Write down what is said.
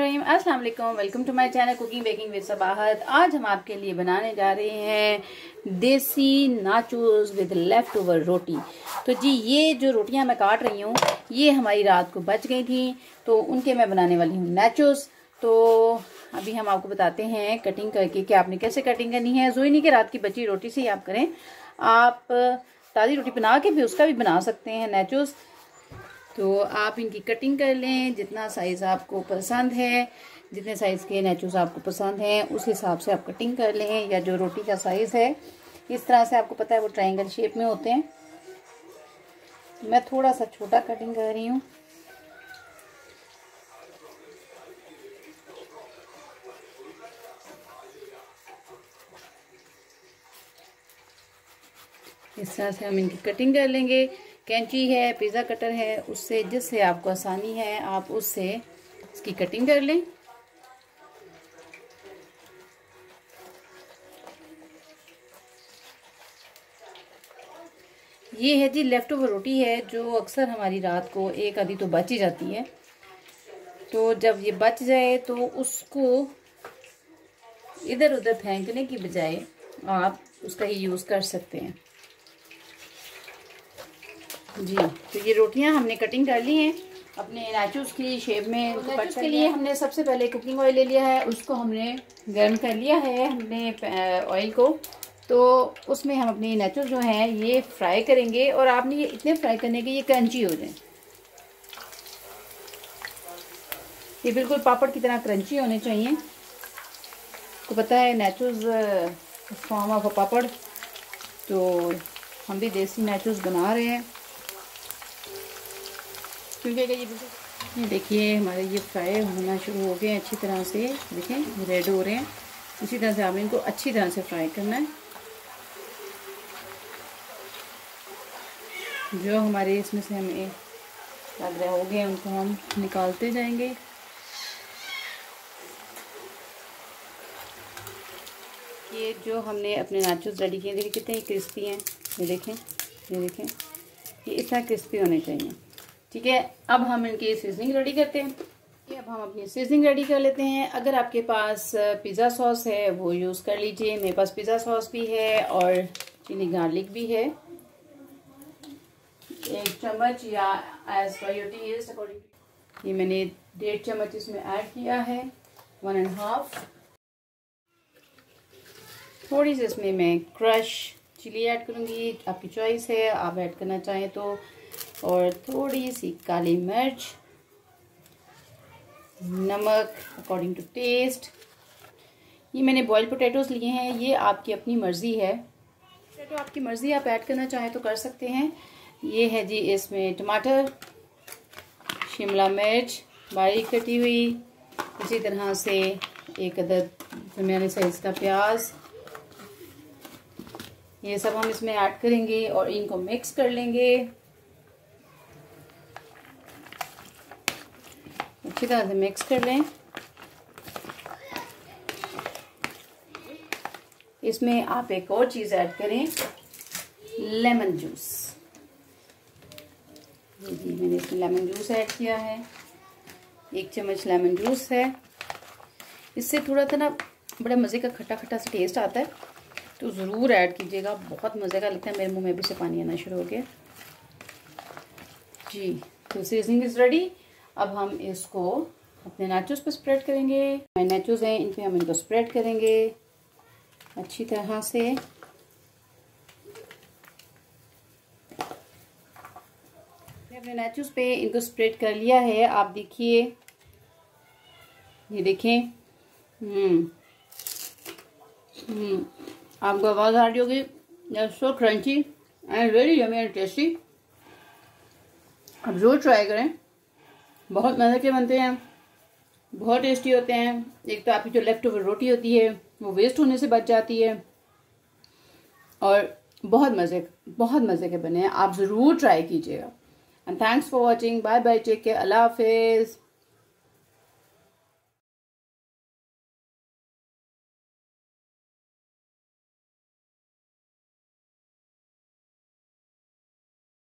अस्सलाम वालेकुम, welcome to my channel cooking baking with Sabahat. आज हम आपके लिए बनाने जा रहे हैं desi nachos with leftover roti. तो जी ये जो रोटियां मैं काट रही हूँ ये हमारी रात को बच गई थी, तो उनके मैं बनाने वाली हूँ नाचोस। तो अभी हम आपको बताते हैं कटिंग करके कि आपने कैसे कटिंग करनी है। ज़रूरी नहीं कि रात की बची रोटी से ही आप करें, आप ताज़ी रोटी बना के भी उसका भी बना सकते हैं नाचोस। तो आप इनकी कटिंग कर लें, जितना साइज़ आपको पसंद है, जितने साइज़ के नाचोस आपको पसंद हैं उस हिसाब से आप कटिंग कर लें। या जो रोटी का साइज़ है इस तरह से, आपको पता है वो ट्रायंगल शेप में होते हैं। मैं थोड़ा सा छोटा कटिंग कर रही हूँ। इस तरह से हम इनकी कटिंग कर लेंगे। कैंची है, पिज़्ज़ा कटर है, उससे जिससे आपको आसानी है आप उससे इसकी कटिंग कर लें। ये है जी लेफ्ट ओवर रोटी है, जो अक्सर हमारी रात को एक आधी तो बच ही जाती है। तो जब ये बच जाए तो उसको इधर उधर फेंकने की बजाय आप उसका ही यूज़ कर सकते हैं जी। तो ये रोटियां हमने कटिंग कर ली हैं अपने नाचोस की शेप में। नाचोस के लिए हमने सबसे पहले कुकिंग ऑयल ले लिया है, उसको हमने गर्म कर लिया है हमने ऑयल को। तो उसमें हम अपनी नाचोस जो हैं ये फ्राई करेंगे, और आपने ये इतने फ्राई करने के ये क्रंची हो जाए। ये बिल्कुल पापड़ की तरह क्रंची होने चाहिए। आपको पता है नाचोस फॉर्म ऑफ पापड़, तो हम भी देसी नाचोस बना रहे हैं क्योंकि ये देखिए हमारे ये फ्राई होना शुरू हो गए हैं अच्छी तरह से। देखें रेड हो रहे हैं। इसी तरह से हमें इनको अच्छी तरह से फ्राई करना है। जो हमारे इसमें से हमें लग रहा हो गए उनको हम निकालते जाएंगे। ये जो हमने अपने नाचोस रेडी किए, देखिए कितने क्रिस्पी हैं। ये देखें, ये देखें, ये इस तरह क्रिस्पी होने चाहिए। ठीक है, अब हम इनकी सीजनिंग रेडी करते हैं। अब हम अपनी सीजनिंग रेडी कर लेते हैं। अगर आपके पास पिज़्ज़ा सॉस है वो यूज़ कर लीजिए। मेरे पास पिज़्ज़ा सॉस भी है और चिली गार्लिक भी है। 1 चम्मच या as per your taste according. ये मैंने 1.5 चम्मच इसमें ऐड किया है, 1.5। थोड़ी सी इसमें मैं क्रश चिली ऐड करूँगी, आपकी चॉइस है, आप ऐड करना चाहें तो। और थोड़ी सी काली मिर्च, नमक अकॉर्डिंग टू टेस्ट। ये मैंने बॉइल्ड पोटैटोज लिए हैं, ये आपकी अपनी मर्ज़ी है। पोटैटो आपकी मर्ज़ी, आप ऐड करना चाहें तो कर सकते हैं। ये है जी इसमें टमाटर, शिमला मिर्च बारीक कटी हुई, इसी तरह से 1 अदद दरमियाने साइज़ का प्याज। ये सब हम इसमें ऐड करेंगे और इनको मिक्स कर लेंगे अच्छी तरह से। मिक्स कर लें। इसमें आप एक और चीज़ ऐड करें, लेमन जूस। जी मैंने इसमें लेमन जूस ऐड किया है, 1 चम्मच लेमन जूस है। इससे थोड़ा सा ना बड़ा मज़े का खट्टा खट्टा सा टेस्ट आता है, तो ज़रूर ऐड कीजिएगा। बहुत मज़े का लगता है, मेरे मुंह में भी से पानी आना शुरू हो गया जी। तो सीजनिंग इज़ रेडी। अब हम इसको अपने नाचोस पर स्प्रेड करेंगे। नाचोस हैं, इन पे हम इनको स्प्रेड करेंगे अच्छी तरह से। अपने नाचोस पे इनको स्प्रेड कर लिया है। आप देखिए, ये देखें, आपको आवाज़ आ रही होगी, so crunchy and very yummy and tasty. आप ज़रूर ट्राई करें, बहुत मज़े के बनते हैं, बहुत टेस्टी होते हैं। एक तो आपकी जो लेफ्ट ओवर रोटी होती है वो वेस्ट होने से बच जाती है, और बहुत मज़े के बने हैं। आप ज़रूर ट्राई कीजिएगा। And thanks for watching. Bye bye, take care, अल्लाह हाफिज़।